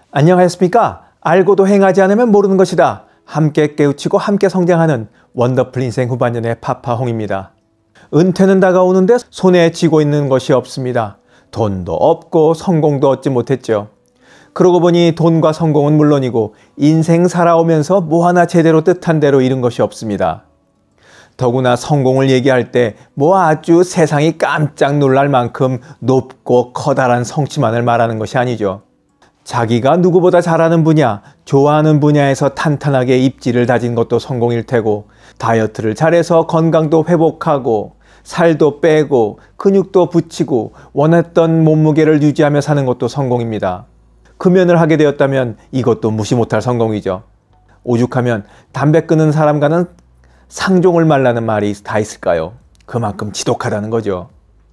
안녕하셨습니까? 알고도 행하지 않으면 모르는 것이다. 함께 깨우치고 함께 성장하는 원더풀 인생 후반년의 파파홍입니다. 은퇴는 다가오는데 손에 쥐고 있는 것이 없습니다. 돈도 없고 성공도 얻지 못했죠. 그러고 보니 돈과 성공은 물론이고 인생 살아오면서 뭐 하나 제대로 뜻한 대로 이룬 것이 없습니다. 더구나 성공을 얘기할 때 뭐 아주 세상이 깜짝 놀랄 만큼 높고 커다란 성취만을 말하는 것이 아니죠. 자기가 누구보다 잘하는 분야, 좋아하는 분야에서 탄탄하게 입지를 다진 것도 성공일 테고, 다이어트를 잘해서 건강도 회복하고 살도 빼고 근육도 붙이고 원했던 몸무게를 유지하며 사는 것도 성공입니다. 금연을 하게 되었다면 이것도 무시 못할 성공이죠. 오죽하면 담배 끊는 사람과는 상종을 말라는 말이 다 있을까요? 그만큼 지독하다는 거죠.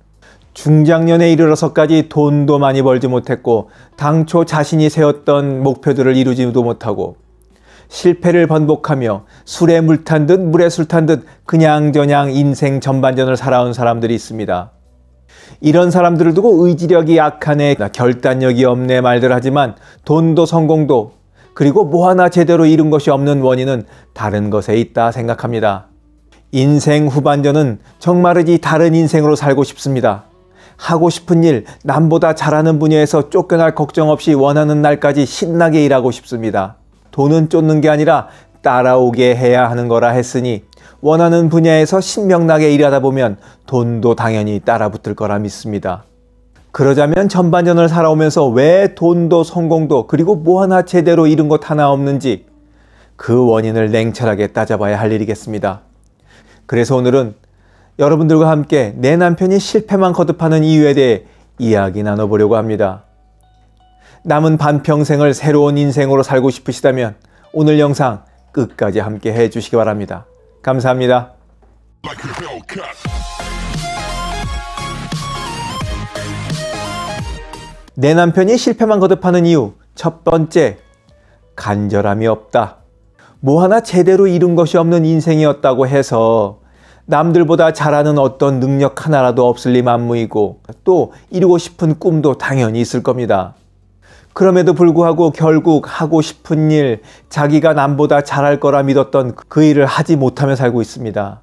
중장년에 이르러서까지 돈도 많이 벌지 못했고 당초 자신이 세웠던 목표들을 이루지도 못하고 실패를 번복하며 술에 물 탄 듯 물에 술 탄 듯 그냥저냥 인생 전반전을 살아온 사람들이 있습니다. 이런 사람들을 두고 의지력이 약하네, 결단력이 없네 말들 하지만 돈도 성공도 그리고 뭐 하나 제대로 이룬 것이 없는 원인은 다른 것에 있다 생각합니다. 인생 후반전은 정말이지 다른 인생으로 살고 싶습니다. 하고 싶은 일, 남보다 잘하는 분야에서 쫓겨날 걱정 없이 원하는 날까지 신나게 일하고 싶습니다. 돈은 쫓는 게 아니라 따라오게 해야 하는 거라 했으니 원하는 분야에서 신명나게 일하다 보면 돈도 당연히 따라붙을 거라 믿습니다. 그러자면 전반전을 살아오면서 왜 돈도 성공도 그리고 뭐 하나 제대로 이룬 것 하나 없는지 그 원인을 냉철하게 따져봐야 할 일이겠습니다. 그래서 오늘은 여러분들과 함께 내 남편이 실패만 거듭하는 이유에 대해 이야기 나눠보려고 합니다. 남은 반평생을 새로운 인생으로 살고 싶으시다면 오늘 영상 끝까지 함께 해주시기 바랍니다. 감사합니다. 내 남편이 실패만 거듭하는 이유 첫 번째, 간절함이 없다. 뭐 하나 제대로 이룬 것이 없는 인생이었다고 해서 남들보다 잘하는 어떤 능력 하나라도 없을 리 만무이고 또 이루고 싶은 꿈도 당연히 있을 겁니다. 그럼에도 불구하고 결국 하고 싶은 일, 자기가 남보다 잘할 거라 믿었던 그 일을 하지 못하며 살고 있습니다.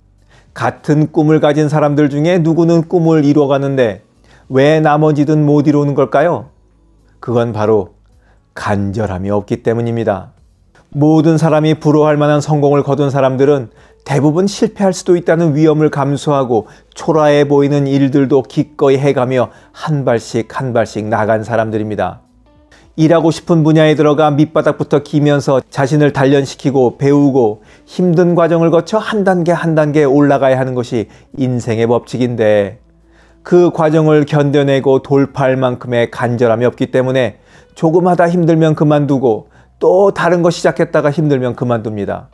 같은 꿈을 가진 사람들 중에 누구는 꿈을 이루어가는데 왜 나머지는 못 이루는 걸까요? 그건 바로 간절함이 없기 때문입니다. 모든 사람이 부러워할 만한 성공을 거둔 사람들은 대부분 실패할 수도 있다는 위험을 감수하고 초라해 보이는 일들도 기꺼이 해가며 한 발씩 한 발씩 나간 사람들입니다. 일하고 싶은 분야에 들어가 밑바닥부터 기면서 자신을 단련시키고 배우고 힘든 과정을 거쳐 한 단계 한 단계 올라가야 하는 것이 인생의 법칙인데 그 과정을 견뎌내고 돌파할 만큼의 간절함이 없기 때문에 조금 하다 힘들면 그만두고 또 다른 거 시작했다가 힘들면 그만둡니다.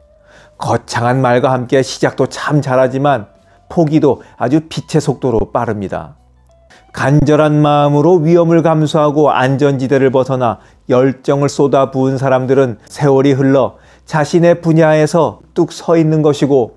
거창한 말과 함께 시작도 참 잘하지만 포기도 아주 빛의 속도로 빠릅니다. 간절한 마음으로 위험을 감수하고 안전지대를 벗어나 열정을 쏟아 부은 사람들은 세월이 흘러 자신의 분야에서 뚝 서 있는 것이고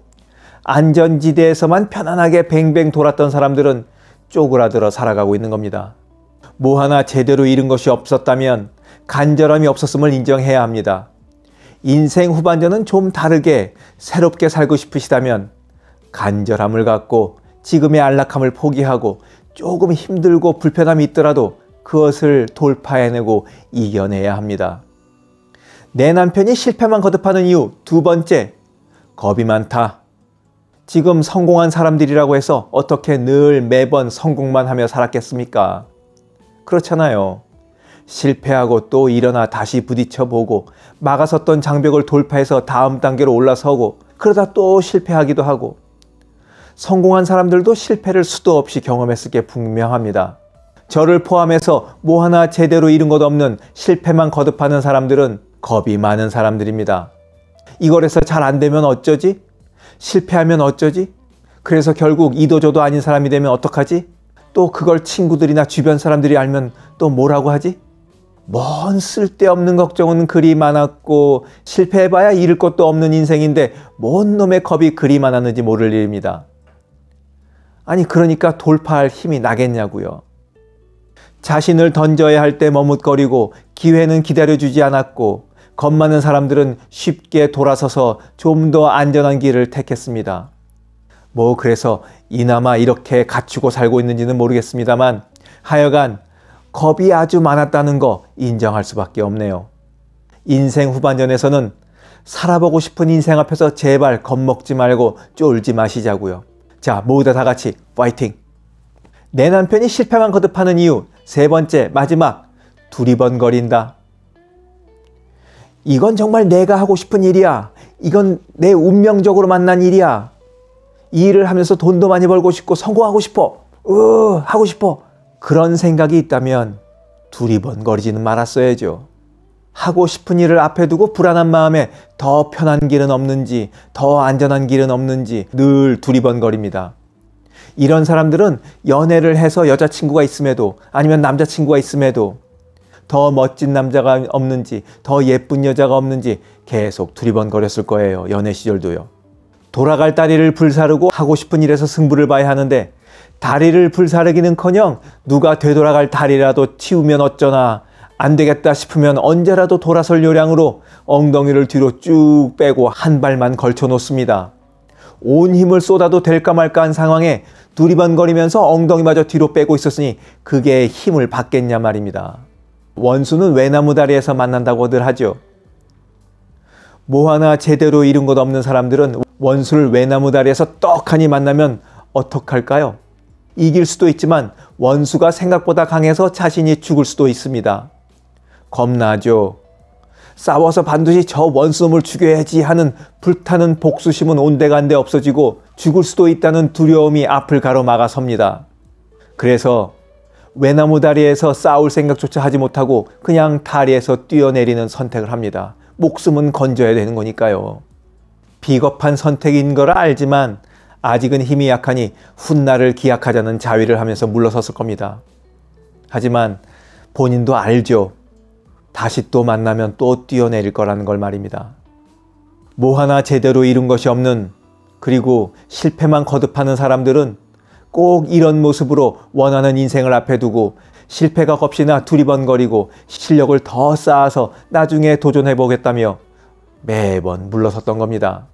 안전지대에서만 편안하게 뱅뱅 돌았던 사람들은 쪼그라들어 살아가고 있는 겁니다. 뭐 하나 제대로 이룬 것이 없었다면 간절함이 없었음을 인정해야 합니다. 인생 후반전은 좀 다르게 새롭게 살고 싶으시다면 간절함을 갖고 지금의 안락함을 포기하고 조금 힘들고 불편함이 있더라도 그것을 돌파해내고 이겨내야 합니다. 내 남편이 실패만 거듭하는 이유 두 번째, 겁이 많다. 지금 성공한 사람들이라고 해서 어떻게 늘 매번 성공만 하며 살았겠습니까? 그렇잖아요. 실패하고 또 일어나 다시 부딪혀보고 막아섰던 장벽을 돌파해서 다음 단계로 올라서고 그러다 또 실패하기도 하고 성공한 사람들도 실패를 수도 없이 경험했을 게 분명합니다. 저를 포함해서 뭐 하나 제대로 이룬 것 없는 실패만 거듭하는 사람들은 겁이 많은 사람들입니다. 이걸 해서 잘 안 되면 어쩌지? 실패하면 어쩌지? 그래서 결국 이도저도 아닌 사람이 되면 어떡하지? 또 그걸 친구들이나 주변 사람들이 알면 또 뭐라고 하지? 뭔 쓸데없는 걱정은 그리 많았고 실패해봐야 잃을 것도 없는 인생인데 뭔 놈의 겁이 그리 많았는지 모를 일입니다. 아니 그러니까 돌파할 힘이 나겠냐고요. 자신을 던져야 할 때 머뭇거리고 기회는 기다려주지 않았고 겁 많은 사람들은 쉽게 돌아서서 좀 더 안전한 길을 택했습니다. 그래서 이나마 이렇게 갖추고 살고 있는지는 모르겠습니다만 하여간 겁이 아주 많았다는 거 인정할 수밖에 없네요. 인생 후반전에서는 살아보고 싶은 인생 앞에서 제발 겁먹지 말고 쫄지 마시자고요. 자, 모두 다 같이 파이팅! 내 남편이 실패만 거듭하는 이유 세 번째, 마지막, 두리번거린다. 이건 정말 내가 하고 싶은 일이야. 이건 내 운명적으로 만난 일이야. 이 일을 하면서 돈도 많이 벌고 싶고 성공하고 싶어. 하고 싶어. 그런 생각이 있다면 두리번거리지는 말았어야죠. 하고 싶은 일을 앞에 두고 불안한 마음에 더 편한 길은 없는지, 더 안전한 길은 없는지 늘 두리번거립니다. 이런 사람들은 연애를 해서 여자친구가 있음에도 아니면 남자친구가 있음에도 더 멋진 남자가 없는지, 더 예쁜 여자가 없는지 계속 두리번거렸을 거예요. 연애 시절도요. 돌아갈 다리를 불사르고 하고 싶은 일에서 승부를 봐야 하는데 다리를 불사르기는커녕 누가 되돌아갈 다리라도 치우면 어쩌나, 안 되겠다 싶으면 언제라도 돌아설 요량으로 엉덩이를 뒤로 쭉 빼고 한 발만 걸쳐 놓습니다. 온 힘을 쏟아도 될까 말까 한 상황에 두리번거리면서 엉덩이마저 뒤로 빼고 있었으니 그게 힘을 받겠냐 말입니다. 원수는 외나무 다리에서 만난다고들 하죠. 뭐 하나 제대로 이룬 것 없는 사람들은 원수를 외나무 다리에서 떡하니 만나면 어떡할까요? 이길 수도 있지만 원수가 생각보다 강해서 자신이 죽을 수도 있습니다. 겁나죠. 싸워서 반드시 저 원수놈을 죽여야지 하는 불타는 복수심은 온데간데 없어지고 죽을 수도 있다는 두려움이 앞을 가로막아 섭니다. 그래서 외나무 다리에서 싸울 생각조차 하지 못하고 그냥 다리에서 뛰어내리는 선택을 합니다. 목숨은 건져야 되는 거니까요. 비겁한 선택인 걸 알지만 아직은 힘이 약하니 훗날을 기약하자는 자위를 하면서 물러섰을 겁니다. 하지만 본인도 알죠. 다시 또 만나면 또 뛰어내릴 거라는 걸 말입니다. 뭐 하나 제대로 이룬 것이 없는, 그리고 실패만 거듭하는 사람들은 꼭 이런 모습으로 원하는 인생을 앞에 두고 실패가 겁시나 두리번거리고 실력을 더 쌓아서 나중에 도전해 보겠다며 매번 물러섰던 겁니다.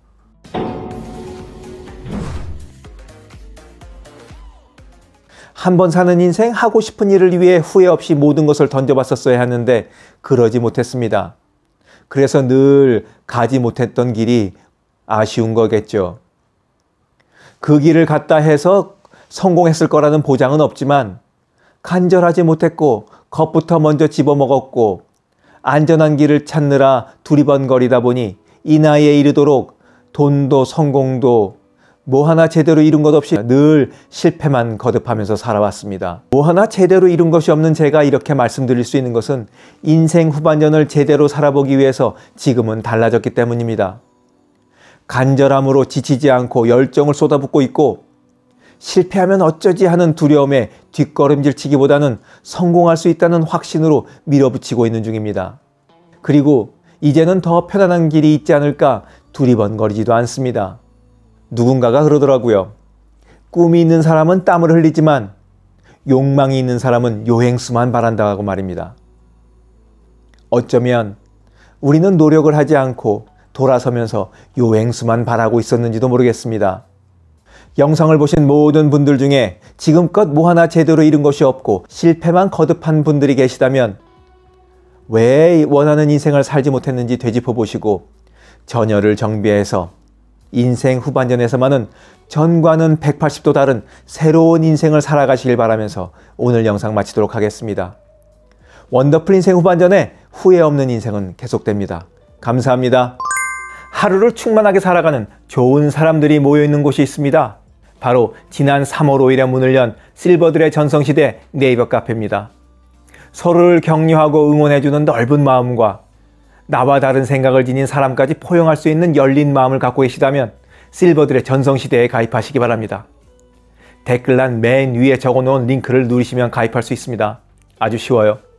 한 번 사는 인생, 하고 싶은 일을 위해 후회 없이 모든 것을 던져봤었어야 하는데 그러지 못했습니다. 그래서 늘 가지 못했던 길이 아쉬운 거겠죠. 그 길을 갔다 해서 성공했을 거라는 보장은 없지만 간절하지 못했고 겁부터 먼저 집어먹었고 안전한 길을 찾느라 두리번거리다 보니 이 나이에 이르도록 돈도 성공도 뭐 하나 제대로 이룬 것 없이 늘 실패만 거듭하면서 살아왔습니다. 뭐 하나 제대로 이룬 것이 없는 제가 이렇게 말씀드릴 수 있는 것은 인생 후반전을 제대로 살아보기 위해서 지금은 달라졌기 때문입니다. 간절함으로 지치지 않고 열정을 쏟아붓고 있고 실패하면 어쩌지 하는 두려움에 뒷걸음질치기보다는 성공할 수 있다는 확신으로 밀어붙이고 있는 중입니다. 그리고 이제는 더 편안한 길이 있지 않을까 두리번거리지도 않습니다. 누군가가 그러더라고요. 꿈이 있는 사람은 땀을 흘리지만 욕망이 있는 사람은 요행수만 바란다고 말입니다. 어쩌면 우리는 노력을 하지 않고 돌아서면서 요행수만 바라고 있었는지도 모르겠습니다. 영상을 보신 모든 분들 중에 지금껏 뭐 하나 제대로 이룬 것이 없고 실패만 거듭한 분들이 계시다면 왜 원하는 인생을 살지 못했는지 되짚어 보시고 전열을 정비해서 인생 후반전에서만은 전과는 180도 다른 새로운 인생을 살아가시길 바라면서 오늘 영상 마치도록 하겠습니다. 원더풀 인생 후반전에 후회 없는 인생은 계속됩니다. 감사합니다. 하루를 충만하게 살아가는 좋은 사람들이 모여있는 곳이 있습니다. 바로 지난 3월 5일에 문을 연 실버들의 전성시대 네이버 카페입니다. 서로를 격려하고 응원해주는 넓은 마음과 나와 다른 생각을 지닌 사람까지 포용할 수 있는 열린 마음을 갖고 계시다면 실버들의 전성시대에 가입하시기 바랍니다. 댓글란 맨 위에 적어놓은 링크를 누르시면 가입할 수 있습니다. 아주 쉬워요.